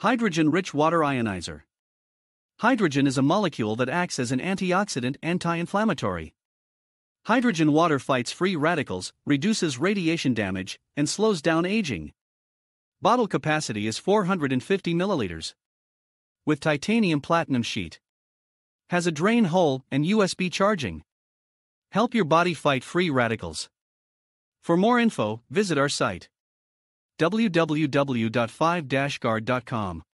Hydrogen-rich water ionizer. Hydrogen is a molecule that acts as an antioxidant, anti-inflammatory. Hydrogen water fights free radicals, reduces radiation damage, and slows down aging. Bottle capacity is 450 milliliters. With titanium platinum sheet. Has a drain hole and USB charging. Help your body fight free radicals. For more info, visit our site www.5-guard.com.